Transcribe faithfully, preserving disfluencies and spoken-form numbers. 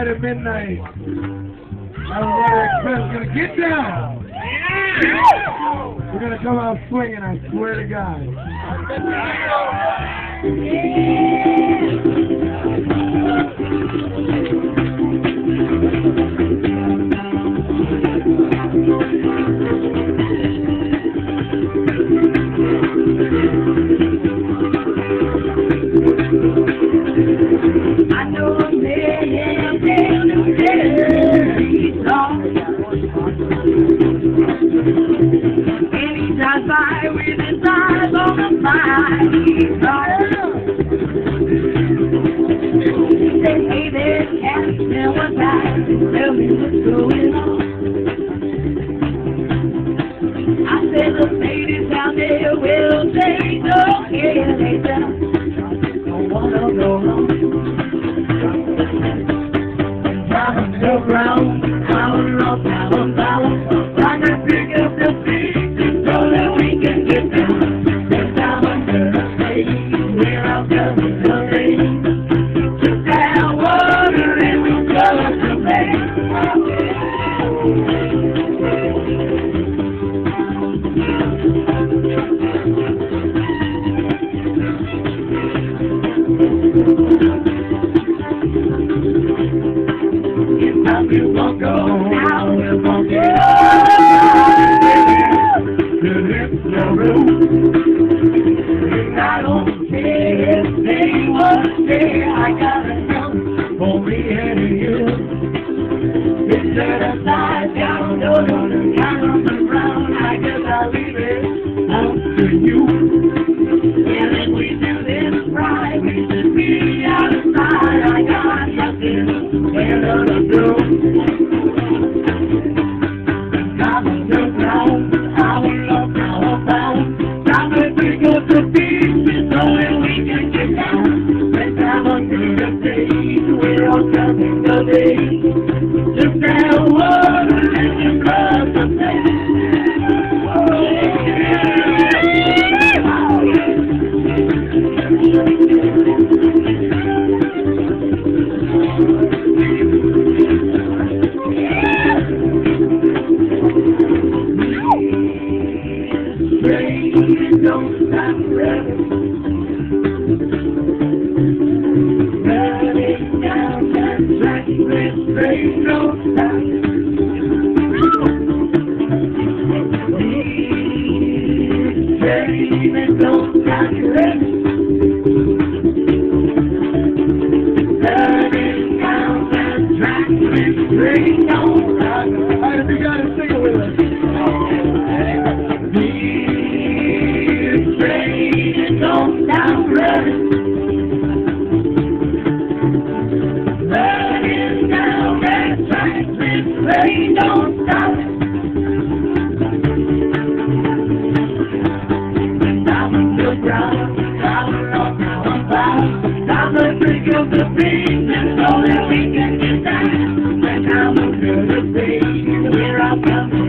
tonight at midnight. Everybody Express gonna get down. We're gonna come out swinging, I swear to God. I know a man, man, he's lost. And he drives by with his eyes on the fire. He's lost. He said, hey there, Captain, what's that? Tell me what's going on. I said, the ladies down there will say no, yeah, they just don't wanna go home. Driving around, power up, power down, trying to pick up the pieces so that we can get down. This time I'm gonna stay where I'm coming today. Just down water and we color the bay. We won't go now, we won't go. It's the road. I don't care if they was there. I gotta know for me and you. It's set aside down, no, no, no, down on the ground. I guess I'll leave it up to you. Yeah, if we do this right, we should be outside. I got nothing better to do. Just that water and you cross the bay. Rain don't stop running. Running down that track, this train don't stop. Train don't stop running. Running down that track, this train don't stop. Alright, if you gotta sing it with us. This train don't stop running. Running down that track, this train don't stop. Stop the ground, stop it all now I'm back. Stop the pick up the pieces so that we can get down. And I'm gonna stay where I'm coming.